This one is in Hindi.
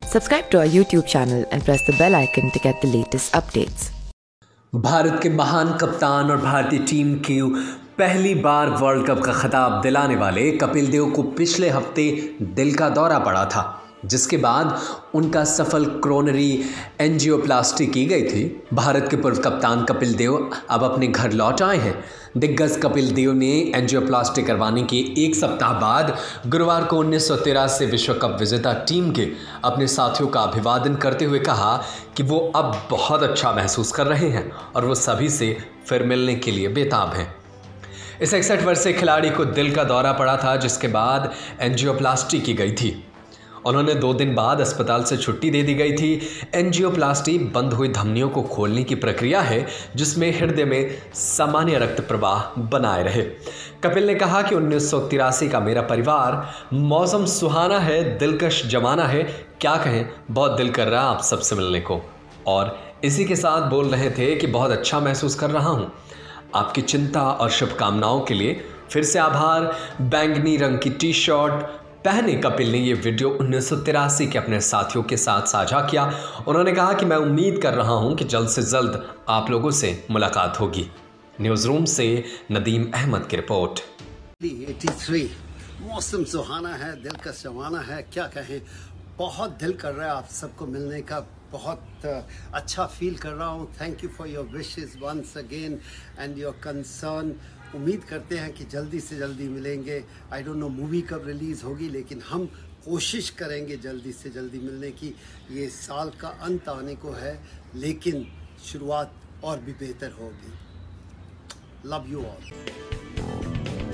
Subscribe to our YouTube channel and press the bell icon to get the latest updates. Bharat के महान कप्तान और भारतीय टीम की पहली बार वर्ल्ड कप का खिताब दिलाने वाले कपिल देव को पिछले हफ्ते दिल का दौरा पड़ा था, जिसके बाद उनका सफल कोरोनरी एंजियोप्लास्टी की गई थी। भारत के पूर्व कप्तान कपिल देव अब अपने घर लौट आए हैं। दिग्गज कपिल देव ने एंजियोप्लास्टी करवाने के एक सप्ताह बाद गुरुवार को 1983 विश्व कप विजेता टीम के अपने साथियों का अभिवादन करते हुए कहा कि वो अब बहुत अच्छा महसूस कर रहे हैं और वो सभी से फिर मिलने के लिए बेताब हैं। इस 61 वर्षीय खिलाड़ी को दिल का दौरा पड़ा था, जिसके बाद एंजियोप्लास्टी की गई थी। उन्होंने 2 दिन बाद अस्पताल से छुट्टी दे दी गई थी। एंजियोप्लास्टी बंद हुई धमनियों को खोलने की प्रक्रिया है, जिसमें हृदय में सामान्य रक्त प्रवाह बनाए रहे। कपिल ने कहा कि 1983 का मेरा परिवार, मौसम सुहाना है, दिलकश जमाना है, क्या कहें, बहुत दिल कर रहा है आप सबसे मिलने को। और इसी के साथ बोल रहे थे कि बहुत अच्छा महसूस कर रहा हूँ। आपकी चिंता और शुभकामनाओं के लिए फिर से आभार। बैंगनी रंग की टी शर्ट पहने कपिल ने ये वीडियो 1983 के अपने साथियों के साथ साझा किया। उन्होंने कहा कि मैं उम्मीद कर रहा हूं कि जल्द से जल्द आप लोगों से मुलाकात होगी। न्यूज़ रूम से नदीम अहमद की रिपोर्ट। 83 मौसम सुहाना है, दिल का जमाना है, क्या कहें, बहुत दिल कर रहा है आप सबको मिलने का, बहुत अच्छा फील कर रहा हूँ। Thank you for your wishes once again and your concern. उम्मीद करते हैं कि जल्दी से जल्दी मिलेंगे। आई डोंट नो मूवी कब रिलीज़ होगी, लेकिन हम कोशिश करेंगे जल्दी से जल्दी मिलने की। ये साल का अंत आने को है, लेकिन शुरुआत और भी बेहतर होगी। Love you all.